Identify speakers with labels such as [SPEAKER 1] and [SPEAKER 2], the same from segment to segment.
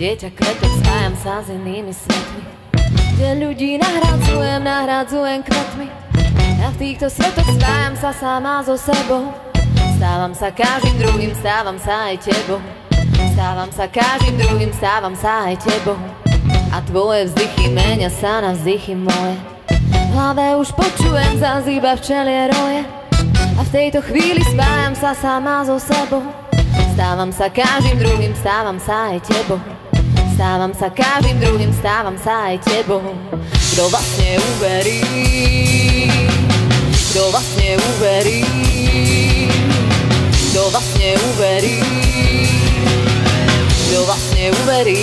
[SPEAKER 1] dieťa kvetok, spájam sa s inými svetmi, kde ľudí nahradzujem kvetmi. Ja v týchto svetoch spájam sa sama so sebou. Stávam sa každým druhým, stávam sa aj tebou. Stávam sa každým druhým, stávam sa aj tebou. A tvoje vzdychy menia sa na vzdychy moje. V hlave už počujem zas iba včelie roje. A v tejto chvíli spájam sa sama so sebou. Stávam sa každým druhým, stávam sa aj tebou. Stávam sa každým druhým, stávam sa aj tebou. Kto vlastne uverí? Kto vlastne uverí? Kto vlastne uverí? Kto vlastne uverí?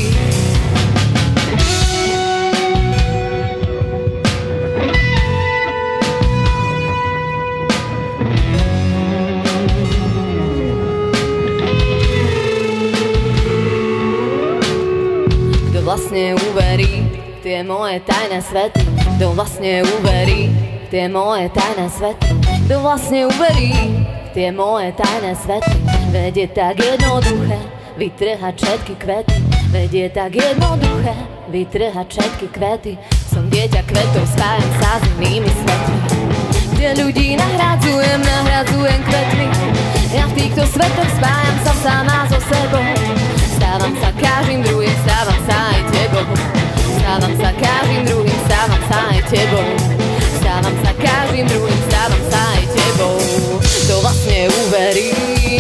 [SPEAKER 1] Kto vlastne uverí v tie moje tajné svety? Kto vlastne uverí v tie moje tajné svety? Kto vlastne uverí v tie moje tajné svety? Veď je tak jednoduché vytrhať všetky kvety. Veď je tak jednoduché vytrhať všetky kvety. Som dieťa kvetov, spájam sa s inými svetmi, kde ľudí nahradzujem kvetmi. Ja v týchto svetoch spájam sa sama so sebou. Stávam sa každým druhým, stávam sa aj tebou. Stávam sa každým druhým, stávam sa aj tebou. Stávam sa každým druhým, stávam sa aj tebou. Kto vlastne uverí?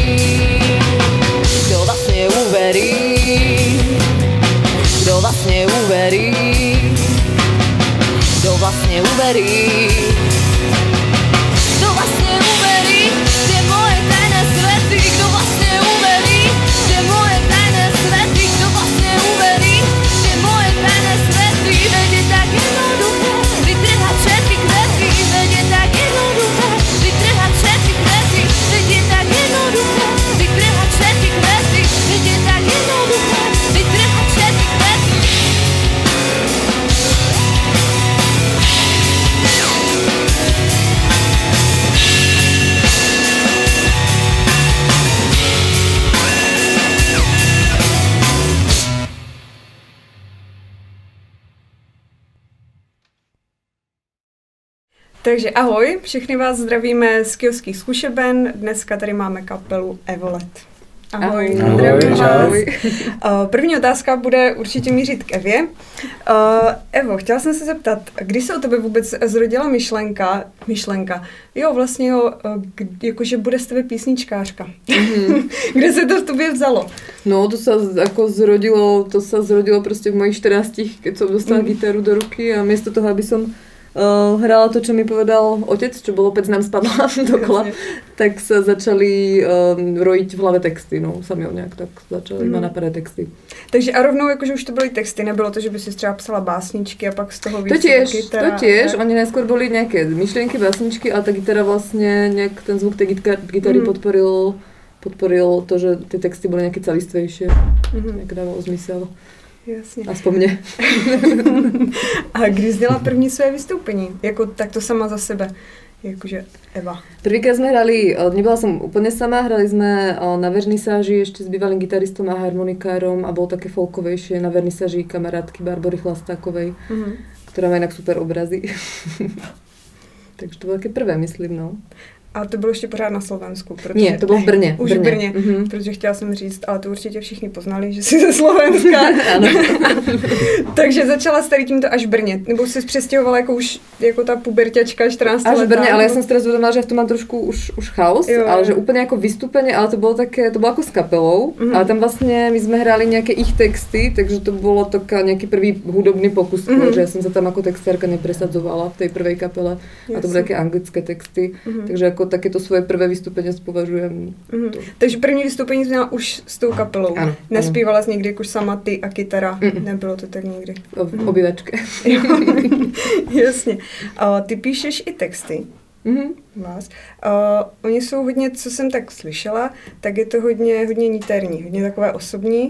[SPEAKER 1] Kto vlastne uverí? Kto vlastne uverí? Kto vlastne uverí? Kto vlastne uverí v tie moje tajné svety? Kto vlastne uverí v tie moje tajné svety? Kto vlastne uverí v tie moje tajné svety? Veď je tak jednoduché vytrhať všetky kvety. Veď je tak jednoduché vytrhať všetky kvety. Veď je tak jednoduché vytrhať všetky kvety. Veď je tak jednoduché vytrhať všetky kvety.
[SPEAKER 2] Takže ahoj, všechny vás zdravíme z Kyjovských zkušeben. Dneska tady máme kapelu Evolet. Ahoj, zdravím vás. První otázka bude určitě mířit k Evě. Evo, chtěla jsem se zeptat, kdy se o tebe vůbec zrodila myšlenka, jo, vlastně jo, jakože bude z tebe písničkářka. Kde se to v tobě vzalo?
[SPEAKER 3] No, to sa zrodilo prostě v mojich 14, keď som dostala gitaru do ruky a miesto toho, aby som hrala to, čo mi povedal otec, čo bolo opäť nám spadla dokola, tak sa začali rojiť v hlave texty, no sami nejak tak začali ma napadat texty.
[SPEAKER 2] Takže a rovnou jakože už to byly texty, nebylo to, že by si třeba psala básničky a pak z toho víc
[SPEAKER 3] gitara? To tiež, oni najskôr boli nejaké myšlienky, básničky a ta gitara vlastne nejak ten zvuk tej gitary podporil to, že ty texty boli nejaké celistvejšie, nejak dávalo zmysel.
[SPEAKER 2] Jasně.
[SPEAKER 3] Aspoň mě.
[SPEAKER 2] A když dělala první své vystoupení, jako takto sama za sebe, jakože Eva?
[SPEAKER 3] Prvýkrát sme hrali, nebola som úplne sama, hrali sme na vernisáži ešte s bývalým gitaristom a harmonikárom a bolo také folkovejšie na vernisáži kamarátky Barbory Chlastákovej, ktorá má inak super obrazy. Takže to bylo také prvé, myslím, no.
[SPEAKER 2] A to bylo ještě pořád na Slovensku. Protože
[SPEAKER 3] ne, to bylo v Brně.
[SPEAKER 2] Už v Brně, protože chtěla jsem říct, ale to určitě všichni poznali, že jsi ze Slovenska.
[SPEAKER 3] Ano.
[SPEAKER 2] Takže začala s tady tímto až v Brně. Nebo jsi přestěhovala jako už jako ta puberťačka 14 let.
[SPEAKER 3] Až v Brně, ale já jsem si teraz uvědomila, že v tom mám trošku už chaos, jo. Ale že úplně jako vystupení, ale to bylo také, to bylo jako s kapelou, ale tam vlastně my jsme hráli nějaké ich texty, takže to bylo taká nějaký prvý hudobný pokus, že já jsem se tam jako textárka nepresadzovala v té prvé kapele a to byly také anglické texty, takže jako takéto svoje prvé vystúpenie považujem.
[SPEAKER 2] Takže první vystoupení jsi měla už s tou kapelou.
[SPEAKER 3] Ano.
[SPEAKER 2] Nespívala jsi někdy jako sama ty a kytara? Nebylo to tak někdy?
[SPEAKER 3] V obývačke.
[SPEAKER 2] Jasně. Ty píšeš i texty. Vás. Oni jsou hodně, co jsem tak slyšela, tak je to hodně niterní, hodně takové osobní.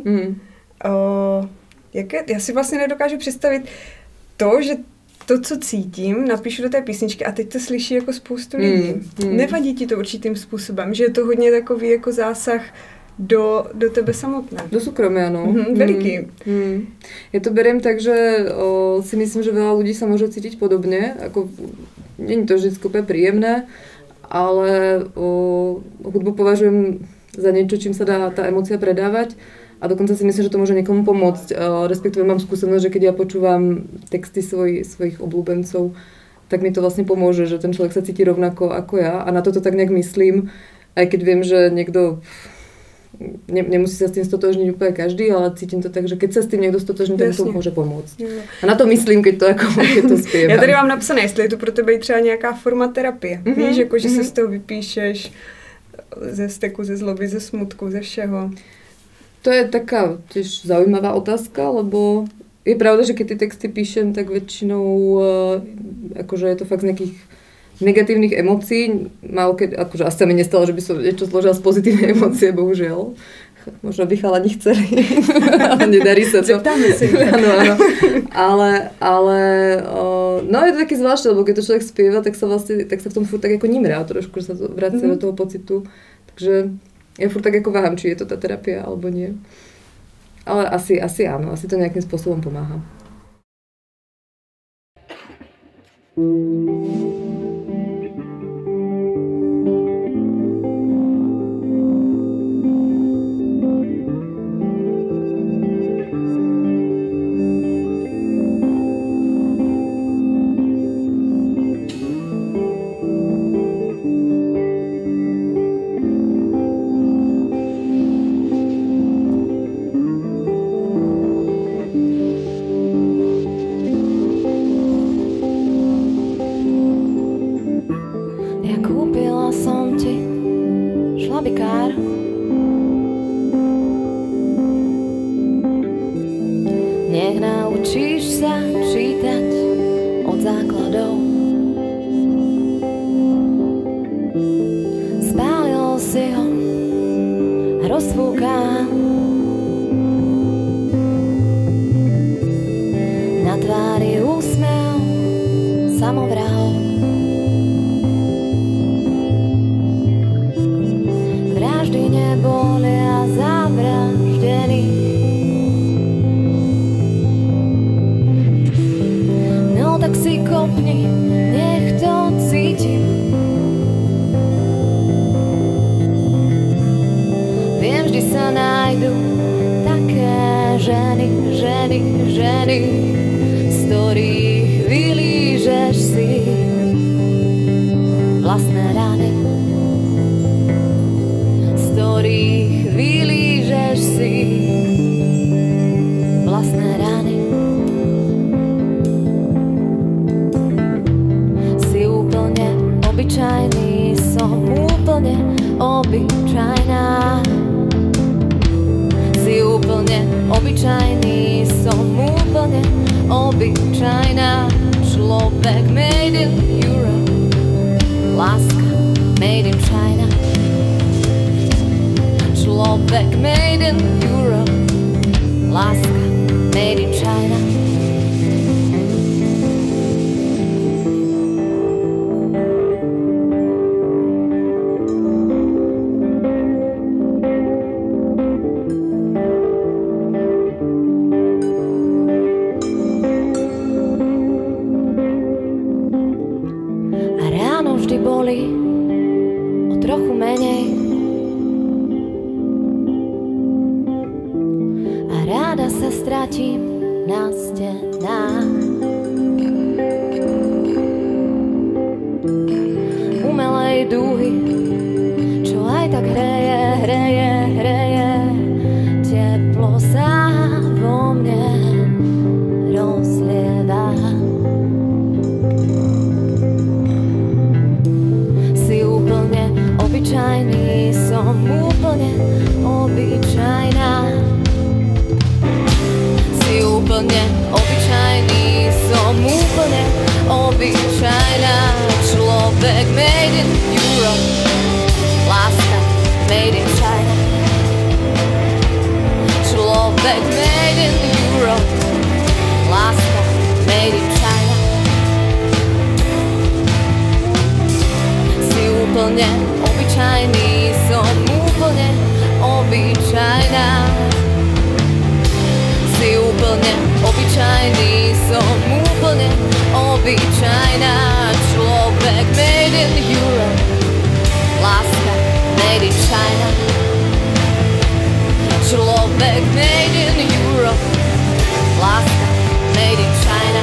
[SPEAKER 2] Já si vlastně nedokážu představit to, že to, co cítím, napíšu do té písničky a teď to slyší jako spoustu lidí. Nevadí ti to určitým způsobem, že je to hodně takový jako zásah do tebe samotné.
[SPEAKER 3] Do súkromia, no.
[SPEAKER 2] Veliký.
[SPEAKER 3] Ja to beriem tak, že si myslím, že veľa ľudí sa môže cítiť podobne. Nie je to vždy úplne príjemné, ale hudbu považujem za niečo, čím sa dá tá emócia predávať. A dokonca si myslím, že to môže niekomu pomôcť. Respektíve mám skúsenosť, že keď ja počúvam texty svojich obľúbencov, tak mi to vlastne pomôže, že ten človek sa cíti rovnako ako ja. A na toto tak nejak myslím, aj keď viem, že niekto nemusí sa s tým stotožniť úplne každý, ale cítim to tak, že keď sa s tým niekto stotožní, tak to může pomoct. A na to myslím, keď to zpívám.
[SPEAKER 2] Já tady mám napsané, jestli je to pro tebe třeba nějaká forma terapie. Víš, jako, že se z toho vypíšeš ze steku, ze zloby, ze smutku, ze všeho.
[SPEAKER 3] To je taká tiež zaujímavá otázka, lebo je pravda, že keď ty texty píšem, tak väčšinou akože je to fakt z nejakých negatívnych emócií. Akože asi sa mi nestalo, že by som niečo zložila z pozitívnej emócie, bohužiaľ. Možno by chalani chceli, ale nedarí sa to.
[SPEAKER 2] Zeptáme si.
[SPEAKER 3] Áno. Ale no je to také zvláštne, lebo keď to človek spieva, tak sa v tom furt tak ako nimrá trošku, že sa vracia do toho pocitu. Takže ja furt tak ako váham, či je to tá terapia, alebo nie. Ale asi áno, asi to nejakým spôsobom pomáha.
[SPEAKER 1] Nech naučíš sa čítať od základov. Spálil si ho, rozfúkám. Na tvári úsmev samovrahov. Vraždy nebolia zavraždených. Tak si kopni, nech to cítim. Viem, vždy sa nájdu také ženy, z ktorých vylížeš si vlastné rany, z ktorých vylížeš si vlastné rany. Obyčajný som úplne obyčajná. Si úplne obyčajný som úplne obyčajná. Človek made in Europe, láska made in China. Človek made in Europe, láska made in China. Vždy boli o trochu menej a ráda sa stratím na stenách. Umelej dúhy, čo aj tak hreje, teplo sa vo mne rozlieva. Obyčajný som úplne obyčajná. Si úplne obyčajný som úplne obyčajná. Človek made in Europe, láska made in China. Človek made in Europe, láska made in China. Si úplne obyčajný som úplne obyčajný. obyčajný, som úplne obyčajná. Človek made in Europe, láska made in China. Človek made in Europe, láska made in China.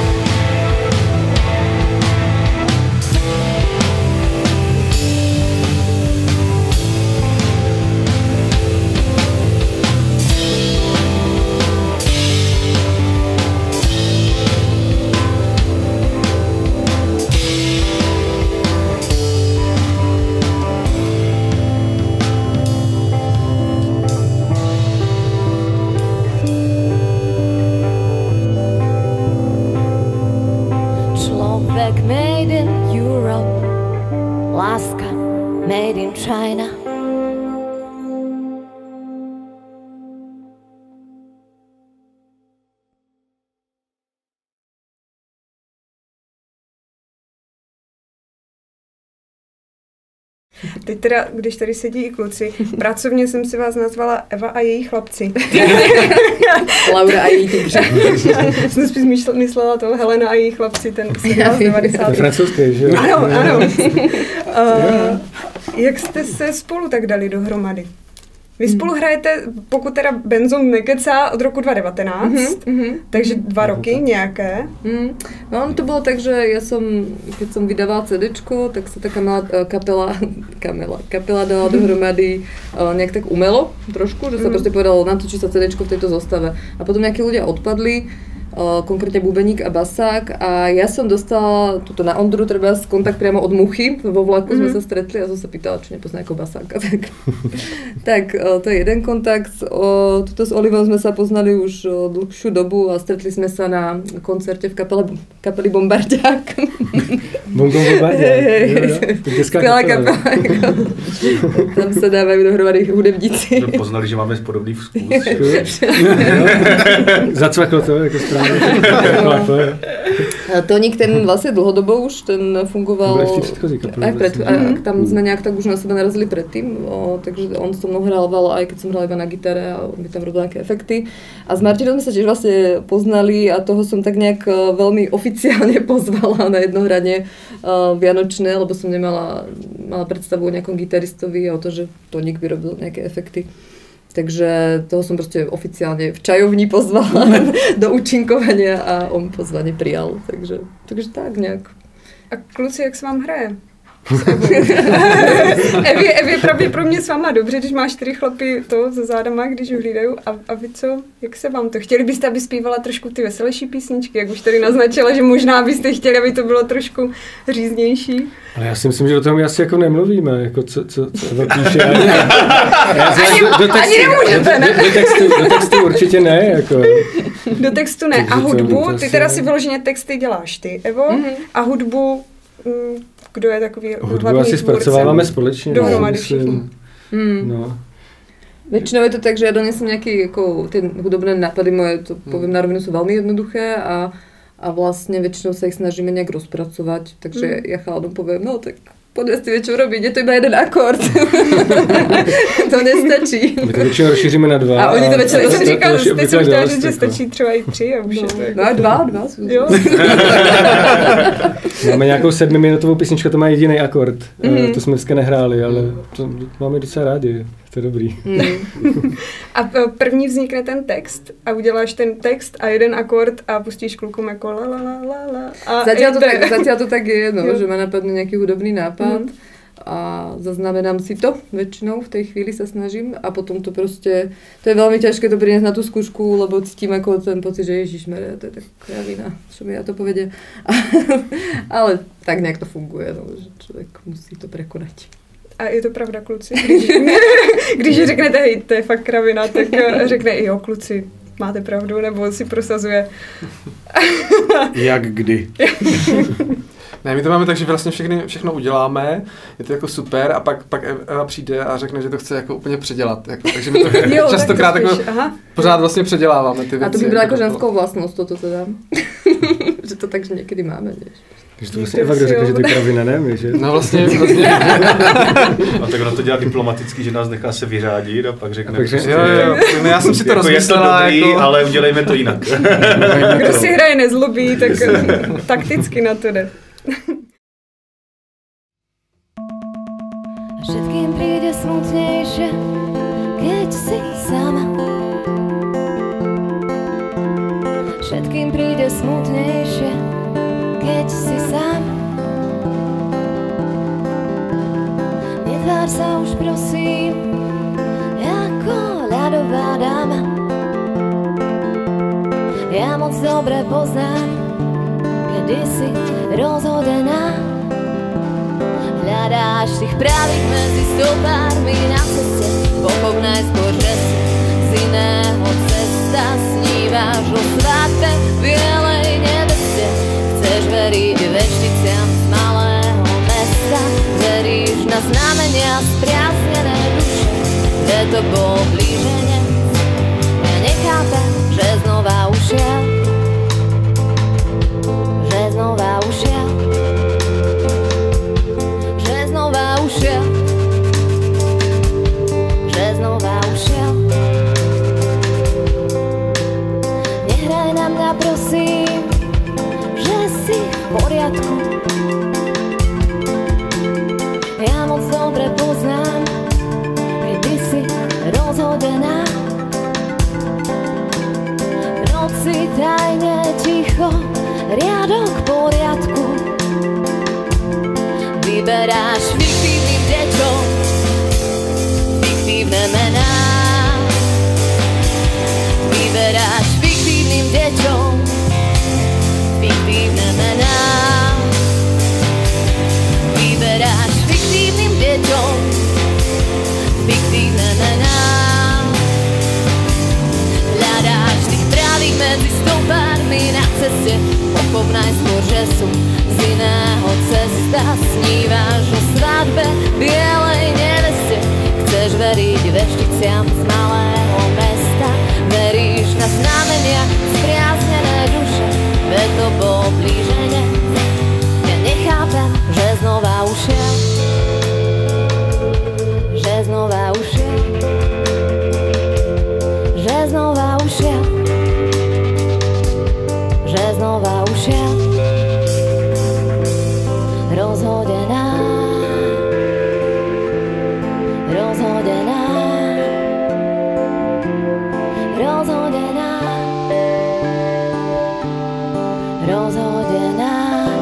[SPEAKER 1] Made in Europe, láska made in China.
[SPEAKER 2] Teď teda, když tady sedí i kluci, pracovně jsem si vás nazvala Eva a její chlapci.
[SPEAKER 3] Laura a její tygři.
[SPEAKER 2] Jsem spíš myslela to Helena a její chlapci, ten seriál z 90.
[SPEAKER 4] To je francouzský, že jo?
[SPEAKER 2] Ano. Jak jste se spolu tak dali dohromady? Vy spolu hrajete, pokud teda Benzon nekecá, od roku 2019, takže 2 roky nějaké.
[SPEAKER 3] No, to bolo tak, že keď som vydávala CDčko, tak sa taká malá kapela dala dohromady nejak tak umelo trošku, že sa proste povedalo, natočí sa CDčko v tejto zostave. A potom nejakí ľudia odpadli, konkrétne bubeník a basák, a ja som dostala tuto na Ondru treba kontakt priamo od Muchy, vo vlaku sme sa stretli a som sa pýtala, či nepozná ako basáka. Tak to je jeden kontakt. Tuto s Olivom sme sa poznali už dlhšiu dobu a stretli sme sa na koncerte v kapeli Bombardiák.
[SPEAKER 4] Bombardiák.
[SPEAKER 3] Skvělá kapela. Tam sa dávajú dohromady hudebníci.
[SPEAKER 5] Poznali, že máme podobný vkus.
[SPEAKER 4] Zacvaklo to jako správně.
[SPEAKER 3] Toník ten vlastne dlhodobo už, ten fungoval
[SPEAKER 4] aj
[SPEAKER 3] tam sme nejak tak už na sebe narazili predtým, takže on so mnou hrával, aj keď som hrala iba na gitare a on by tam robil nejaké efekty. A s Martinom sme sa tiež vlastne poznali a toho som tak nejak veľmi oficiálne pozvala na jedno hranie vianočné, lebo som mala predstavu o nejakom gitaristovi a o to, že Toník by robil nejaké efekty. Takže toho som proste oficiálne v čajovni pozvala do účinkovania a on pozvanie prijal. Takže tak nejak.
[SPEAKER 2] A kluci, jak se vám hraje? Evě pravděpodobně s váma dobře, když máš 4 chlapy to za zádama, když ho hlídají. A vy co? Jak se vám to? Chtěli byste, aby zpívala trošku ty veselější písničky, jak už tady naznačila, že možná byste chtěli, aby to bylo trošku říznější?
[SPEAKER 4] Ale já si myslím, že do toho my asi jako nemluvíme, jako co Eva píše.
[SPEAKER 2] Ani nemůžete, ne?
[SPEAKER 4] Do textu určitě ne, jako.
[SPEAKER 2] Do textu ne. A hudbu, ty teda si vyloženě texty děláš ty, Evo, a hudbu, kdo je takový hlavní tvůrce?
[SPEAKER 4] Hudbu asi zpracováváme společně.
[SPEAKER 2] Dohromady všichni.
[SPEAKER 4] No.
[SPEAKER 3] Väčšinou je to tak, že ja donesem nejaké, ako tie hudobné nápady moje, to poviem na rovinu, sú veľmi jednoduché a vlastne väčšinou sa ich snažíme nejak rozpracovať, takže ja chalanom poviem, no tak poďme s tým čo robiť, je to iba jeden akord. To nestačí.
[SPEAKER 4] My to většinou rozšíříme na 2.
[SPEAKER 3] A oni to většinou
[SPEAKER 2] říkali, teď jsem chtěla říct, že stačí třeba i 3 a už je to jako...
[SPEAKER 3] No 2 jsou.
[SPEAKER 2] Jo.
[SPEAKER 4] Máme nějakou 7minutovou písničku, to má jediný akord. To jsme dneska nehráli, ale to máme docela rádi. To je dobrý.
[SPEAKER 2] A první vznikne ten text a uděláš ten text a jeden akord a pustíš klukům jako la la la la la.
[SPEAKER 3] Zatiaľ to tak je, no, že ma napadne nejaký hudobný nápad a zaznamenám si to väčšinou, v tej chvíli sa snažím a potom to proste, to je veľmi ťažké to priniesť na tú skúšku, lebo cítim ako ten pocit, že Ježišmaria, to je tak kravina, čo mi ja to povedia. Ale tak nejak to funguje, no, že človek musí to prekonať.
[SPEAKER 2] A je to pravda, kluci? Když řeknete, hej, to je fakt kravina, tak řekne, jo, kluci, máte pravdu, nebo si prosazuje.
[SPEAKER 5] Jak kdy? Ne, my to máme tak, že vlastně všechno uděláme, je to jako super a pak Eva přijde a řekne, že to chce jako úplně předělat. Jako, takže my to častokrát jako pořád vlastně předěláváme ty věci.
[SPEAKER 3] A to by byla jako ženskou vlastnost toto teda. Že to takže někdy máme, vieš.
[SPEAKER 4] Takže to vlastně Eva, kdo řekl, že ty kravina ne my, že?
[SPEAKER 5] No vlastně.
[SPEAKER 6] A tak ona to dělá diplomaticky, že nás nechá se vyřádit a pak řekne...
[SPEAKER 5] Jo, já jsem si to rozmyslela.
[SPEAKER 6] Je to dobrý, ale udělejme to jinak.
[SPEAKER 2] Kdo si hraje nezlobí, tak takticky na to jde.
[SPEAKER 1] Všetkým príde smutnejšie, keď si sama. Všetkým príde smutnejšie, keď si sám. Netvár sa už prosím, ako ľadová dáma. Ja moc dobre poznám, kedy si rozhodená. Hľadáš tých pravých medzi stopármi na ceste, Bohov najskôr, že si z iného cesta. Sníváš o svadbe bielej nebeste, chceš veriť vešticiam z malého mesta. Veríš na znamenia spriaznené duše, že to bol blíženec. Ja nechápem, že znova ušiel, že znova ušiel, že znova ušiel, že znova ušiel. Nehraj na mňa prosím, že si v poriadku. Ja moc dobre poznám, kedy si rozhodená. V noci tajne ticho, riadok poriadku. Vyberáš fiktívnym deťom fiktívne mená. Vyberáš fiktívnym deťom fiktívne mená. Vyberáš fiktívnym deťom fiktívne mená. Hľadáš tých pravých medzi stopármi na ceste, Bohov najskôr, že sú z iného cesta. Sníváš o svadbe bielej neveste, chceš veriť vešticiam z malého mesta. Veríš na znamenia spriaznené duše, veď to bol blíženec. Ja nechápem, že znova ušiel, že znova ušiel, že znova ušiel, že znova ušiel. Rozhodená, rozhodená, rozhodená, rozhodená.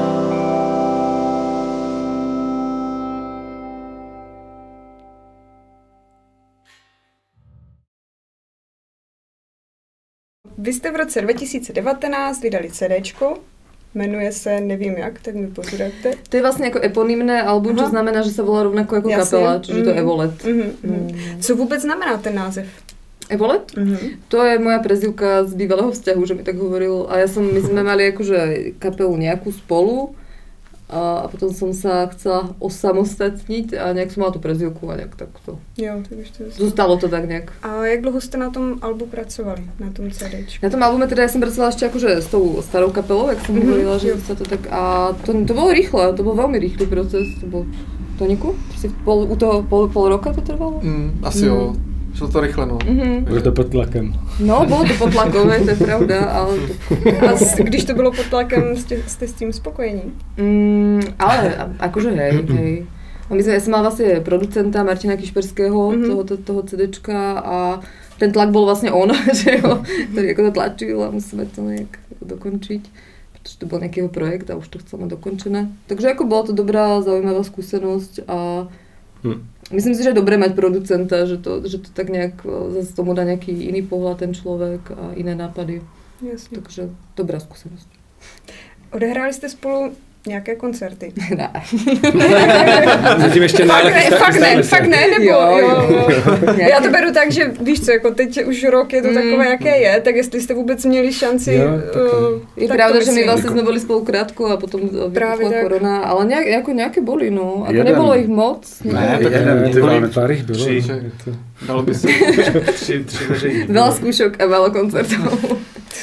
[SPEAKER 2] Vy jste v roce 2019 vydali CDčko, jmenuje se Nevím jak, tak mi pořádajte.
[SPEAKER 3] To je vlastně jako eponymné album, čo znamená, že se volá rovnako jako kapela, čiže to Evolet.
[SPEAKER 2] Co vůbec znamená ten název?
[SPEAKER 3] Evolet? To je moja prezývka z bývalého vzťahu, že mi tak hovoril. A my sme mali akože kapelu nejakú spolu a potom som sa chcela osamostatniť a nejak som mala tú prezývku a nejak takto.
[SPEAKER 2] Jo, tak už to
[SPEAKER 3] zostalo to tak nejak.
[SPEAKER 2] A jak dlouho jste na tom albu pracovali, na tom CDčku?
[SPEAKER 3] Na tom albume teda ja som pracovala ešte akože s tou starou kapelou, jak som hovorila, že sa to tak... A to bolo rýchle, to bol veľmi rýchly proces. To bol Toniku? U toho pol roka to trvalo?
[SPEAKER 5] Asi jo. Šlo to rychle, no.
[SPEAKER 4] Bylo to pod tlakem.
[SPEAKER 3] No, bylo to pod tlakové, to je pravda, ale...
[SPEAKER 2] A když to bylo pod tlakem, jste s tím spokojení?
[SPEAKER 3] Ale akože hej. A ja som mala vlastne producenta Martina Kišperského, toho CDčka a ten tlak bol vlastne on, ktorý ako to tlačil a musíme to nejak dokončiť. Pretože to bol nejaký projekt a už to chceme dokončené. Takže ako bola to dobrá, zaujímavá skúsenosť a myslím si, že je dobré mať producenta, že to tak nejak zase tomu dá nejaký iný pohľad ten človek a iné nápady.
[SPEAKER 2] Jasně.
[SPEAKER 3] Takže dobrá skúsenosť.
[SPEAKER 2] Odehráli jste spolu nějaké koncerty?
[SPEAKER 3] Ne.
[SPEAKER 4] Zatím ještě
[SPEAKER 2] fakt ne, nebo jo. Já to beru tak, že víš co, jako teď už rok je to takové, jaké je, tak jestli jste vůbec měli šanci...
[SPEAKER 3] Je pravda, že my vlastně jsme byli spolu krátko a potom vypukla korona, ale nějaké boli, no. Ako nebolo ich moc.
[SPEAKER 4] Ne, pár ich bylo.
[SPEAKER 5] Dalo by se 3 veřejní.
[SPEAKER 3] Veľa skúšok a veľa koncertov.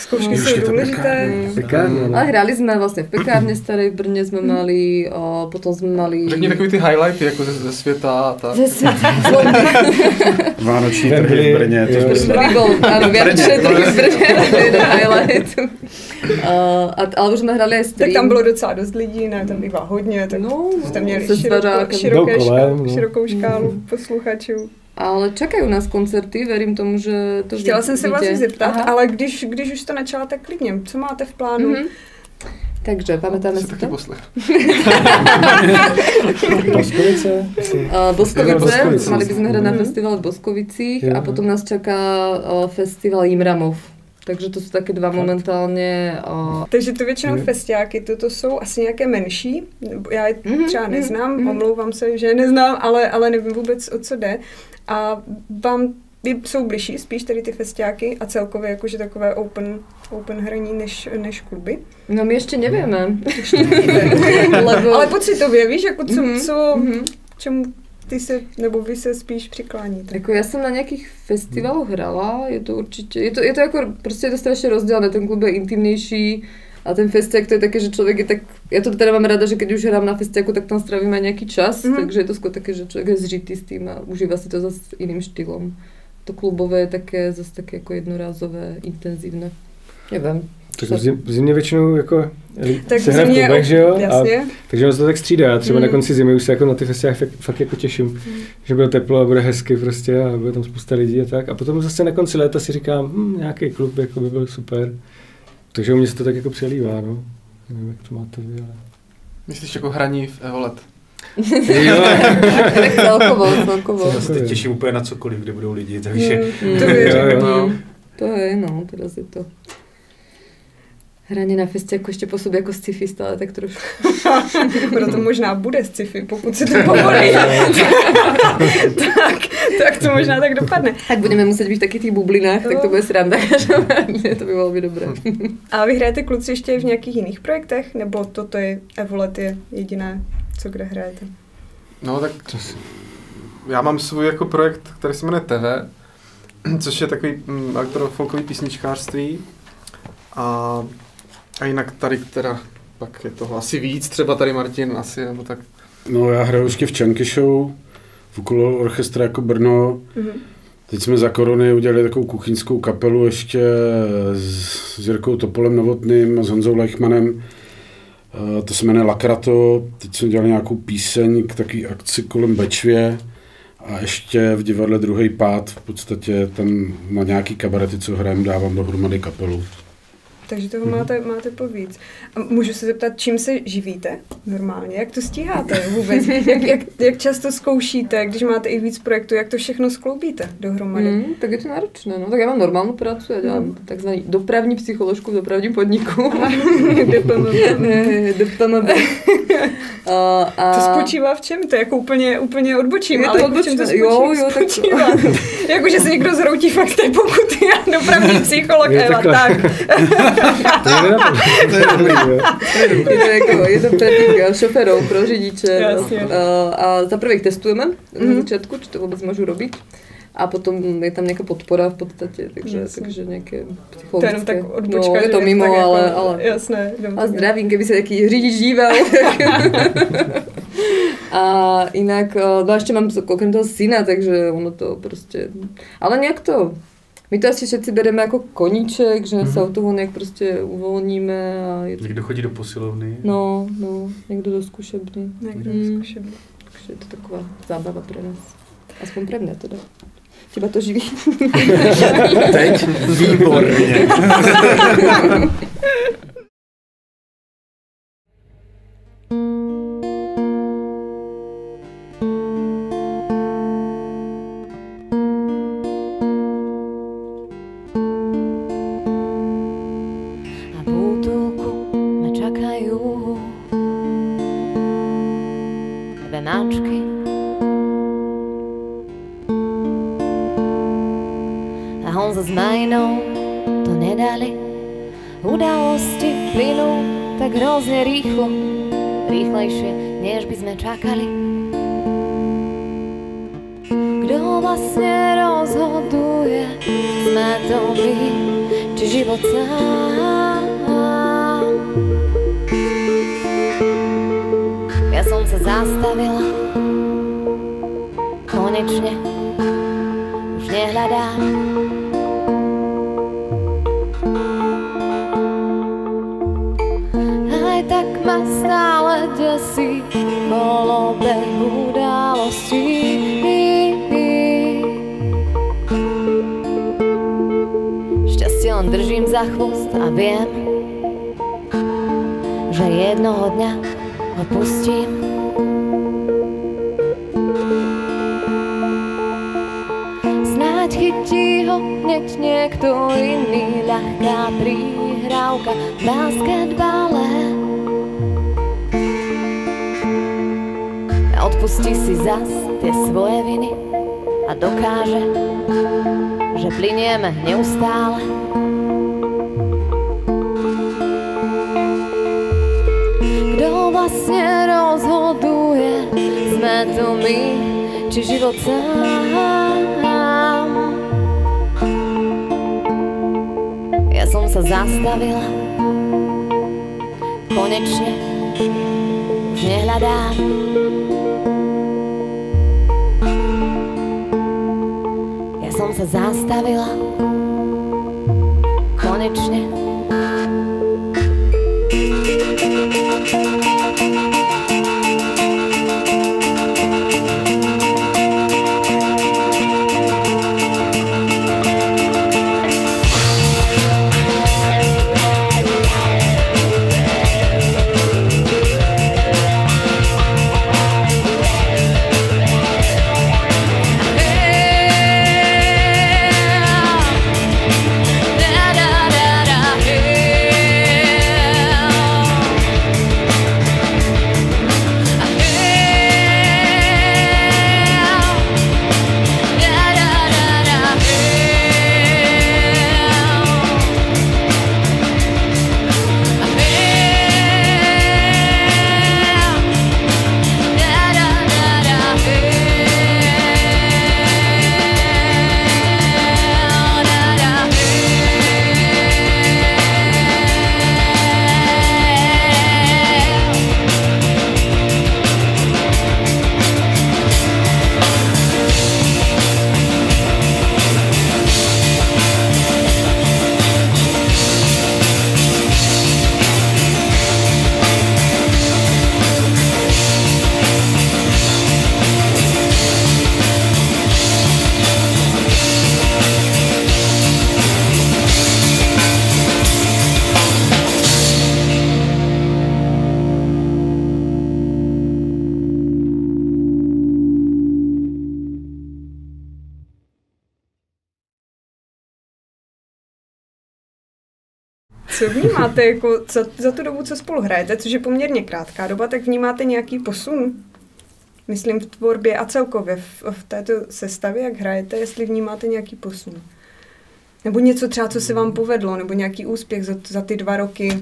[SPEAKER 2] Zkoušky jsou důležité.
[SPEAKER 3] Ale hráli jsme vlastně v pekárně staré v Brně jsme mali, potom jsme mali...
[SPEAKER 5] Řekni takový ty highlighty jako ze světa.
[SPEAKER 3] Ze světa.
[SPEAKER 7] Vánoční trhy v Brně.
[SPEAKER 3] Áno, Vianočné trhy v Brně, to je jeden highlight. Ale už jsme hráli aj stream.
[SPEAKER 2] Tak tam bylo docela dost lidí, ne, tam bývá hodně, tak jste měli širokou škálu posluchačů.
[SPEAKER 3] Ale čakajú nás koncerty, verím tomu, že to
[SPEAKER 2] Chtěla jsem se vás zeptat, ale když už to načala, tak klidně, co máte v plánu?
[SPEAKER 3] Takže pamätáme si to? Boskovice. Mali by sme hrať na festivale v Boskovicích a potom nás čaká festival Jimramov. Takže to jsou taky dva momentálně.
[SPEAKER 2] Takže to většinou festiáky, to jsou asi nějaké menší. Já je třeba neznám, omlouvám se, že neznám, ale nevím vůbec, o co jde. A vám jsou bližší spíš tady ty festiáky a celkově jakože takové open hraní než kluby?
[SPEAKER 3] No my ještě nevíme.
[SPEAKER 2] Ale pocitově, víš, jako čemu ty se, nebo vy se spíš přikláníte?
[SPEAKER 3] Jako já jsem na nějakých festivalech hrala, je to určitě, je to jako, prostě je to strašně rozdělené, ten klub je intimnější a ten festiák to je také, že člověk je tak, já to teda mám ráda, že když už hrám na festiáku, tak tam strávím aj nějaký čas, takže je to skôr také, že člověk je zžitý s tím a užívá si to zase jiným štýlom. To klubové je také zase také jako jednorázové, intenzivné, nevím.
[SPEAKER 4] Tak v zimě většinou jako se hraje v klubech, že jo? Takže ono se to tak střídá. Třeba na konci zimy už se jako na ty festiáky fakt jako těším, že bude teplo a bude hezky prostě a bude tam spousta lidí a tak. A potom zase na konci léta si říkám, nějaký klub jako by byl super. Takže u mě se to tak jako přelívá, no. Nevím, jak to máte vy, ale...
[SPEAKER 5] Myslíš jako hraní v Evolet?
[SPEAKER 4] Jo.
[SPEAKER 3] Tak celkovo.
[SPEAKER 6] Já se teď těším úplně na cokoliv, kde budou lidi, takže...
[SPEAKER 3] To je, no, teda si to... Hraně na festiáku ještě po sobě jako sci-fi stále tak trošku.
[SPEAKER 2] Proto možná bude sci-fi, pokud se to povolí. tak to možná tak dopadne.
[SPEAKER 3] Tak budeme muset být v taky těch bublinách, tak to bude sranda. To by bylo by dobré.
[SPEAKER 2] A vy hrajete kluci ještě v nějakých jiných projektech? Nebo toto je Evolet je jediné, co kde hrajete?
[SPEAKER 5] No tak já mám svůj jako projekt, který se jmenuje TV, což je takový elektrofolkový písničkářství. A jinak tady teda pak je toho asi víc, třeba tady Martin asi, nebo tak.
[SPEAKER 7] No já hraju ještě v Chunky Show, v Ukulele orchestra jako Brno. Teď jsme za korony udělali takovou kuchyňskou kapelu ještě s Jirkou Topolem Novotným a s Honzou Leichmanem. To se jmenuje Lakrato. Teď jsme dělali nějakou píseň k takové akci kolem Bečvě. A ještě v divadle Druhý pád, v podstatě tam na nějaký kabarety, co hrajeme, dávám dohromady kapelu.
[SPEAKER 2] Takže toho máte povíc. A můžu se zeptat, čím se živíte normálně? Jak to stíháte vůbec? Jak často zkoušíte, když máte i víc projektů, jak to všechno skloubíte dohromady?
[SPEAKER 3] Tak je to náročné. No. Tak já mám normálnu práci, já dělám takzvaný dopravní psycholožku v dopravním podniku. DPMB.
[SPEAKER 2] To spočívá v čem? To je jako úplně odbočím,
[SPEAKER 3] ale v čem to
[SPEAKER 2] spočívá? Jakože se někdo zhroutí fakt té pokuty a dopravní psycholog Eva, tak.
[SPEAKER 3] Je to trénink šoferov pro řidiče. A za prvé ich testujeme na začátku, či to vůbec můžu robiť. A potom je tam nějaká podpora v podstatě, takže nějaké psychologické.
[SPEAKER 2] To je jenom tak odbočka,
[SPEAKER 3] no, je to mimo, ale
[SPEAKER 2] jasné.
[SPEAKER 3] A zdravím, keby se taký řidič díval. A jinak, no ještě mám okrem toho syna, takže ono to prostě, ale nějak to, my to asi všetci bereme jako koníček, že se od toho nějak prostě uvolníme. A
[SPEAKER 6] někdo chodí do posilovny.
[SPEAKER 3] No, někdo do zkušebny.
[SPEAKER 2] Takže
[SPEAKER 3] je to taková zábava pro nás. Aspoň pre mňa teda. Těba to živí.
[SPEAKER 6] Teď? Výborně.
[SPEAKER 1] A v útulku ma čakajú dve mačky. A Honza s Majnou to nedali. Udalosti plynú tak hrozne rýchlo, rýchlejšie, než by sme čakali. Kto vlastne rozhoduje, sme to my, či život sám. Ja som sa zastavila, konečne už nehľadám. Aj tak ma stále desí kolobeh udalostí. Šťastie len držím za chvost a viem, že jednoho dňa ho pustím. Snáď chytí ho hneď niekto iný, ľahká príhrávka v basketbale. Odpustí si zas tie svoje viny a dokáže, že plynieme neustále. Kto vlastne rozhoduje, sme to my, či život sám. Ja som sa zastavila, konečne už nehľadám. Ja som sa zastavila, konečne.
[SPEAKER 2] Co vnímáte jako za tu dobu, co spolu hrajete, což je poměrně krátká doba, tak vnímáte nějaký posun? Myslím v tvorbě a celkově v této sestavě, jak hrajete, jestli vnímáte nějaký posun? Nebo něco třeba, co se vám povedlo, nebo nějaký úspěch za ty 2 roky?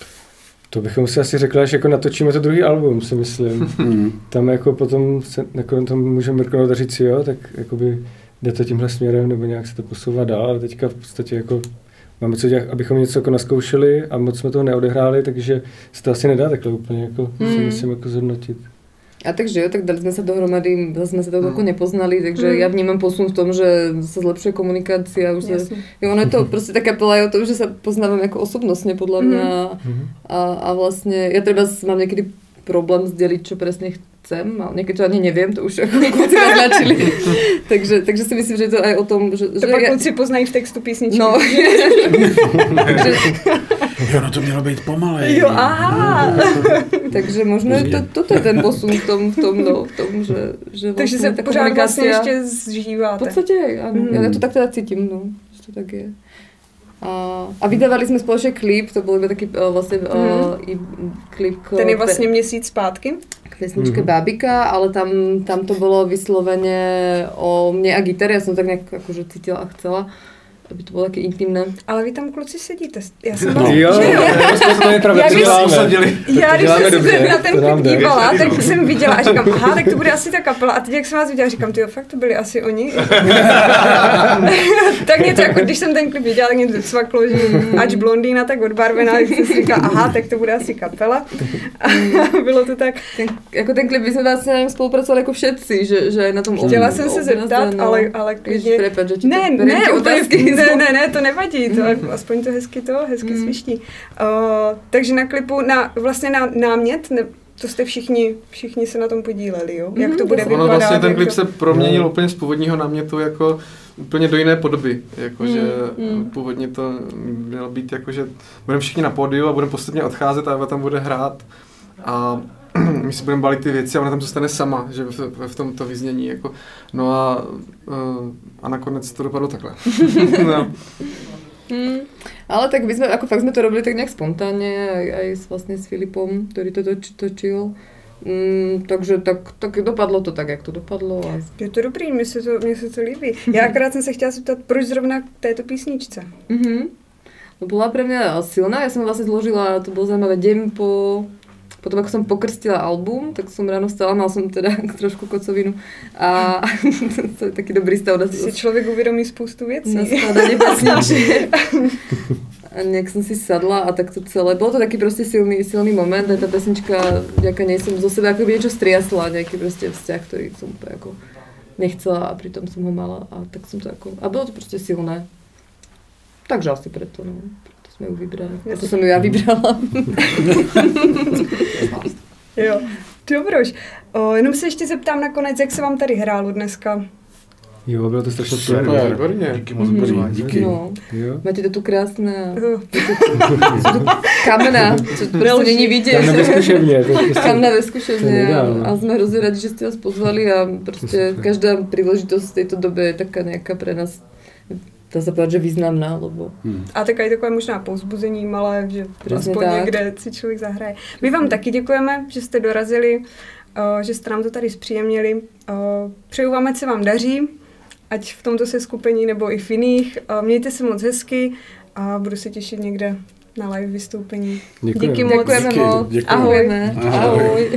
[SPEAKER 4] To bychom si asi řekli, až jako natočíme to druhý album, si myslím. Tam jako potom se jako tam můžeme mrknout a říct si, jo, tak jakoby jde to tímhle směrem, nebo nějak se to posouvá dál, ale teďka v podstatě jako máme co dělat, abychom něco jako naskoušeli a moc jsme toho neodehráli, takže se to asi nedá takhle úplně jako, si myslím, jako zhodnotit.
[SPEAKER 3] A takže jo, tak dali sme sa dohromady, zase sme sa tak ako nepoznali, takže ja vnímam posun v tom, že sa zlepšuje komunikácia. Už sa, ono je to proste taká kapela aj o tom, že sa poznávam ako osobnostne podľa mňa a vlastne ja treba mám niekedy problém zdeliť, čo presne chcem, ale niekedy ani neviem, to už ako kluci naznačili. takže si myslím, že je to aj o tom, že...
[SPEAKER 2] To pak kluci poznají v textu písničky.
[SPEAKER 3] No.
[SPEAKER 7] Jo, no to mělo být pomalej.
[SPEAKER 2] Jo, aha.
[SPEAKER 3] Takže možno toto je ten posun v tom, že vlastne
[SPEAKER 2] takže se
[SPEAKER 3] tá
[SPEAKER 2] pořád vlastně ještě zžíváte.
[SPEAKER 3] V podstate, áno. Ja to tak teda cítim, no. Že to tak je. A vydávali sme spoločne klip, to bol iba taký vlastne klip.
[SPEAKER 2] Ten je vlastne měsíc zpátky?
[SPEAKER 3] K pesničke Bábika, ale tam to bolo vyslovene o mne a gitare, ja som tak nejak akože cítila a chcela. aby to bylo taky intimné.
[SPEAKER 2] Ale vy tam kluci sedíte. Já jsem
[SPEAKER 4] to je pravda,
[SPEAKER 2] když jsem se na ten klip dívala, tak jsem viděla a říkám, aha, tak to bude asi ta kapela. A teď, jak jsem vás viděla, říkám, tyjo, fakt to byli asi oni. Tak něco jako, když jsem ten klip viděla, tak mě to cvaklo, že ač blondýna, tak odbarvená, tak jsem si říkala, aha, tak to bude asi kapela. A bylo to tak.
[SPEAKER 3] Ten klip, my jsme vlastně spolupracovali jako všetci, že na tom
[SPEAKER 2] chtěla jsem se zeptat, ale klidně. Ne, to nevadí, to aspoň to hezky sviští. Takže na klipu, vlastně na námět, to jste všichni se na tom podíleli, jo? Jak to bude vypadat?
[SPEAKER 5] Vlastně ten klip se proměnil úplně z původního námětu jako úplně do jiné podoby, jakože původně to mělo být jako, že budeme všichni na pódiu a budeme postupně odcházet a Eva tam bude hrát a my si budeme balit ty věci a ona tam zůstane sama, že v tomto vyznění, jako, no a nakonec to dopadlo takhle. No.
[SPEAKER 3] Ale tak my sme, ako fakt sme to robili tak nejak spontánne, aj vlastne s Filipom, ktorý to točil. Takže tak dopadlo to tak, jak to dopadlo. A...
[SPEAKER 2] Je to dobrý, mně se to líbí. Já akorát jsem se chtěla zeptat, proč zrovna k této písničce?
[SPEAKER 3] To bola pre mňa silná, ja som vlastne zložila, to bol zaujímavé deň potom ako som pokrstila album, tak som ráno vstala, mal som teda trošku kocovinu a to je taký dobrý stav.
[SPEAKER 2] Si človek uvedomí spoustu věcí.
[SPEAKER 3] Na skladanie pesničiek. A nejak som si sadla a tak to celé. Bolo to taký proste silný moment, aj tá pesnička, vďaka nej som zo seba ako niečo striasla, nejaký proste vzťah, ktorý som úplne ako nechcela a pritom som ho mala a tak som to ako... A bolo to proste silné. Takže asi preto, no. Preto sme ju vybrali. Preto som ju ja vybrala.
[SPEAKER 2] Jo, dobroš. Jenom se ještě zeptám nakonec, jak se vám tady hrálo dneska?
[SPEAKER 4] Jo, bylo to strašně
[SPEAKER 5] super.
[SPEAKER 6] Díky moc pozvání.
[SPEAKER 7] Díky.
[SPEAKER 3] No. Máte to tu krásné. Kamena, čo prostě není vidět.
[SPEAKER 4] Kamna ve zkušebně.
[SPEAKER 3] Kamna ve zkušebně. A jsme hrozně rádi, že jste nás pozvali a prostě každá příležitost v této době je taká nějaká pre nás, dá se povedať, že významná, lebo...
[SPEAKER 2] A takové možná povzbuzení malé, že aspoň někde si člověk zahraje. My vám taky děkujeme, že jste dorazili, že jste nám to tady zpříjemnili. Přeju vám, ať se vám daří, ať v tomto seskupení nebo i v jiných. Mějte se moc hezky a budu se těšit někde na live vystoupení. Díky moc.
[SPEAKER 3] Děkujeme moc. Ahoj. Ahoj.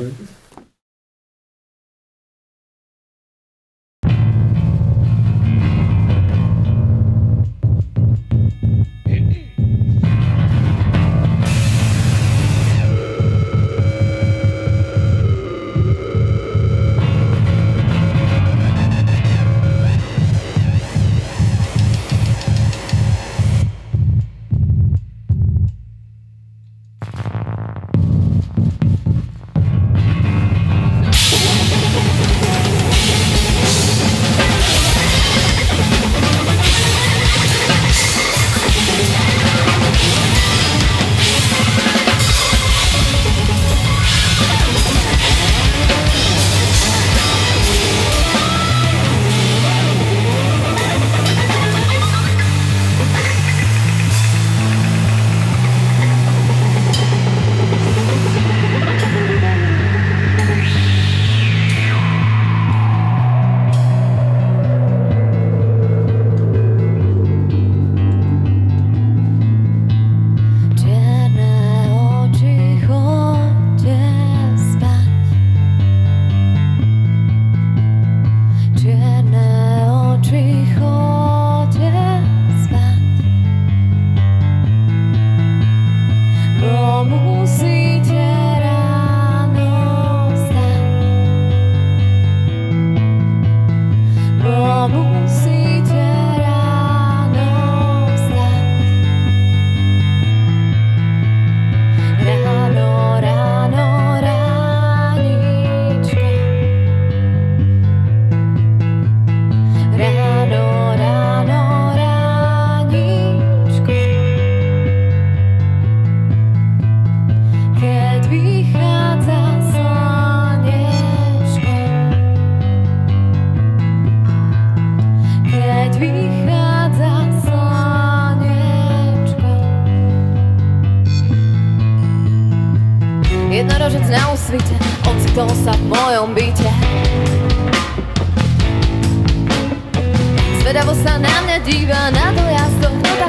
[SPEAKER 1] Jednorožec na úsvite ocitol sa v mojom byte. Zvedavo sa na mňa díva, na to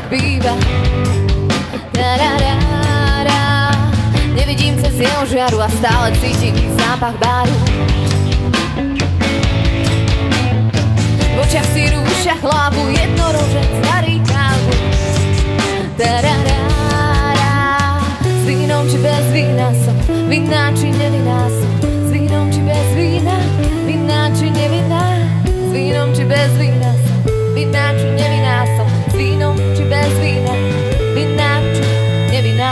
[SPEAKER 1] tak býva. Nevidím cez jeho žiaru a stále cítim zápach baru. V očiach si rúša hlavu jednorožec starý kávu. S vínom či bez vína som, vinná či nevinná som. S vínom či bez vína, vinná či nevinná. S vínom či bez vína som, vinná či nevinná som. S vínom či bez vína, vinná či nevinná.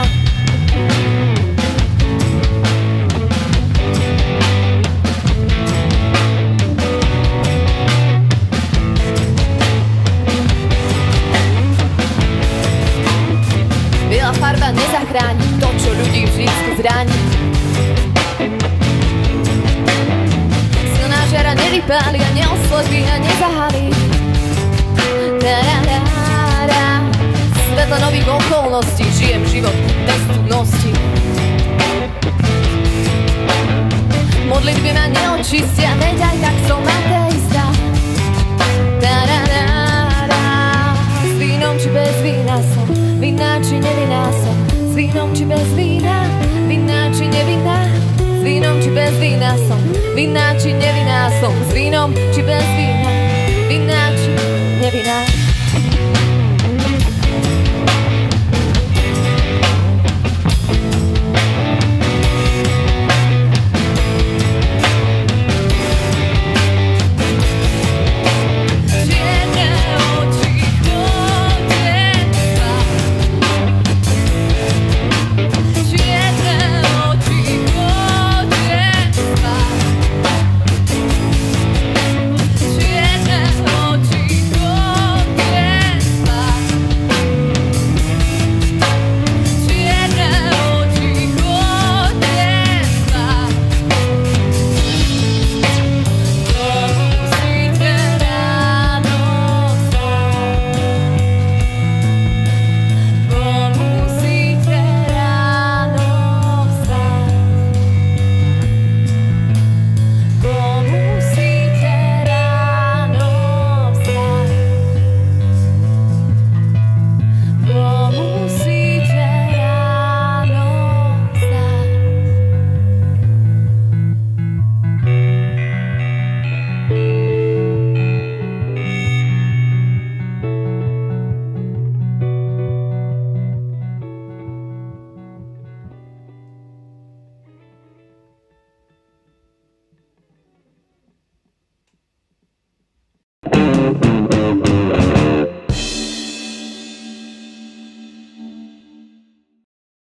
[SPEAKER 1] Biela farba nezachráni to, čo ľudí vždycky zráni. Silná žiara nevypáli a neoslepí a nezahalí. Svetlo nových okolností, žijem život bez cudnosti. Modlitby ma neočistia, veď aj tak som ateista. S vínom či bez vína som, vinná či nevinná som. S vínom či bez vína, vinná či nevinná. S vínom či bez vína som, vinná či nevinná som. S vínom či bez vína, vinná či nevinná.